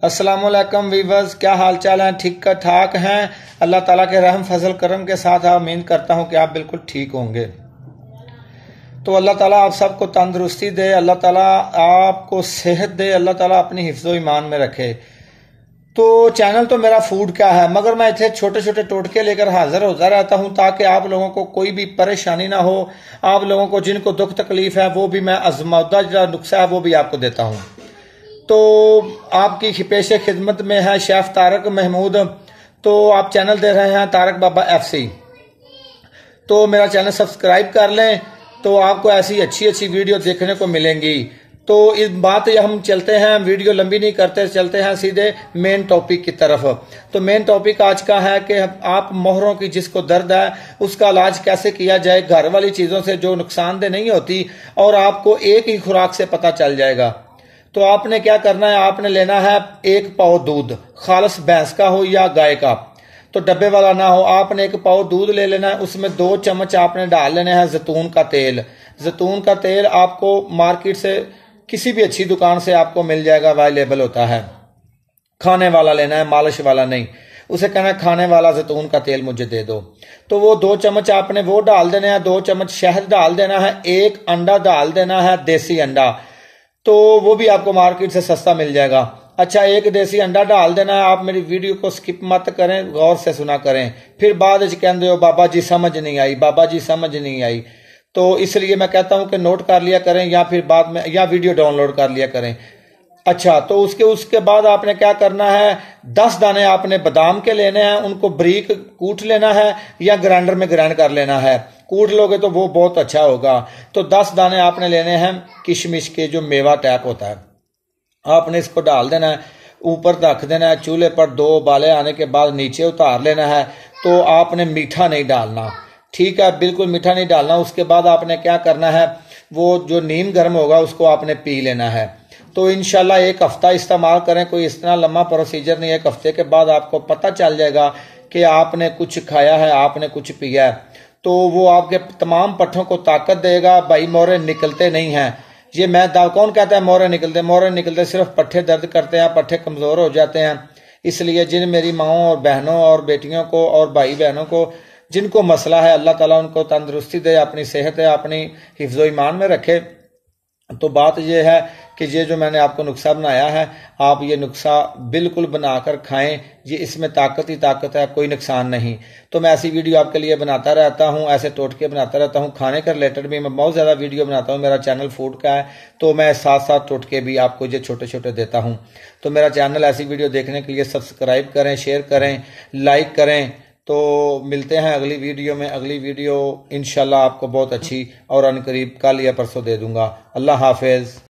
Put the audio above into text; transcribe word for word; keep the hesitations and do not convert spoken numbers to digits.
अस्सलामुअलैकुम वीवर्स, क्या हाल चाल है? ठीक ठाक हैं? अल्लाह ताला के रहम फजल करम के साथ उम्मीद करता हूं कि आप बिल्कुल ठीक होंगे। तो अल्लाह ताला आप सबको तंदुरुस्ती दे, अल्लाह ताला आपको सेहत दे, अल्लाह ताला अपनी हिफ्ज़ो ईमान में रखे। तो चैनल तो मेरा फूड का है, मगर मैं इतने छोटे छोटे टोटके लेकर हाजिर होता रहता हूं ताकि आप लोगों को कोई भी परेशानी ना हो। आप लोगों को जिनको दुख तकलीफ है वो भी मैं आजमादा जो नुस्खा है वो भी आपको देता हूं। तो आपकी पेशे खिदमत में है शेफ तारक महमूद। तो आप चैनल दे रहे हैं तारक बाबा एफ सी, तो मेरा चैनल सब्सक्राइब कर लें, तो आपको ऐसी अच्छी अच्छी वीडियो देखने को मिलेंगी। तो इस बात हम चलते हैं, वीडियो लंबी नहीं करते, चलते हैं सीधे मेन टॉपिक की तरफ। तो मेन टॉपिक आज का है कि आप मोहरों की जिसको दर्द है उसका इलाज कैसे किया जाए, घर वाली चीजों से जो नुकसानदेह नहीं होती और आपको एक ही खुराक से पता चल जाएगा। तो आपने क्या करना है, आपने लेना है एक पाव दूध, खालस भैंस का हो या गाय का, तो डब्बे वाला ना हो। आपने एक पाव दूध ले लेना है, उसमें दो चम्मच आपने डाल लेने हैं जैतून का तेल। जैतून का तेल आपको मार्केट से किसी भी अच्छी दुकान से आपको मिल जाएगा, अवेलेबल होता है। खाने वाला लेना है, मालिश वाला नहीं। उसे कहना है खाने वाला जैतून का तेल मुझे दे दो। तो वो दो चम्मच आपने वो डाल देना है, दो चम्मच शहद डाल देना है, एक अंडा डाल देना है, देसी अंडा, तो वो भी आपको मार्केट से सस्ता मिल जाएगा। अच्छा, एक देसी अंडा डाल देना है। आप मेरी वीडियो को स्किप मत करें, गौर से सुना करें, फिर बाद में कहते हो बाबा जी समझ नहीं आई, बाबा जी समझ नहीं आई। तो इसलिए मैं कहता हूं कि नोट कर लिया करें या फिर बाद में या वीडियो डाउनलोड कर लिया करें। अच्छा, तो उसके उसके बाद आपने क्या करना है, दस दाने आपने बादाम के लेने हैं, उनको बारीक कूट लेना है या ग्राइंडर में ग्राइंड कर लेना है। कूट लोगे तो वो बहुत अच्छा होगा। तो दस दाने आपने लेने हैं किशमिश के, जो मेवा टाइप होता है, आपने इसको डाल देना है, ऊपर रख देना है चूल्हे पर। दो उबाले आने के बाद नीचे उतार लेना है। तो आपने मीठा नहीं डालना, ठीक है, बिल्कुल मीठा नहीं डालना। उसके बाद आपने क्या करना है, वो जो नीम गर्म होगा उसको आपने पी लेना है। तो इंशाल्लाह एक हफ्ता इस्तेमाल करें, कोई इतना लंबा प्रोसीजर नहीं है। एक हफ्ते के बाद आपको पता चल जाएगा कि आपने कुछ खाया है, आपने कुछ पिया है। तो वो आपके तमाम पट्ठों को ताकत देगा। भाई मोरे निकलते नहीं हैं, ये मैं दाव कौन कहता है मोरे निकलते, मोरे निकलते सिर्फ पट्ठे दर्द करते हैं, पट्ठे कमजोर हो जाते हैं। इसलिए जिन मेरी माओं और बहनों और बेटियों को और भाई बहनों को जिनको मसला है, अल्लाह ताला उनको तंदुरुस्ती दे, अपनी सेहत है अपनी हिफ्ज़ो ईमान में रखे। तो बात यह है कि ये जो मैंने आपको नुस्खा बनाया है, आप ये नुस्खा बिल्कुल बनाकर खाएं। ये इसमें ताकत ही ताकत है, कोई नुकसान नहीं। तो मैं ऐसी वीडियो आपके लिए बनाता रहता हूं, ऐसे टोटके बनाता रहता हूं। खाने के रिलेटेड भी मैं बहुत ज़्यादा वीडियो बनाता हूं, मेरा चैनल फूड का है। तो मैं साथ साथ टोटके भी आपको ये छोटे छोटे देता हूँ। तो मेरा चैनल ऐसी वीडियो देखने के लिए सब्सक्राइब करें, शेयर करें, लाइक करें। तो मिलते हैं अगली वीडियो में। अगली वीडियो इंशाल्लाह आपको बहुत अच्छी और अनकरीब कल या परसों दे दूंगा। अल्लाह हाफिज।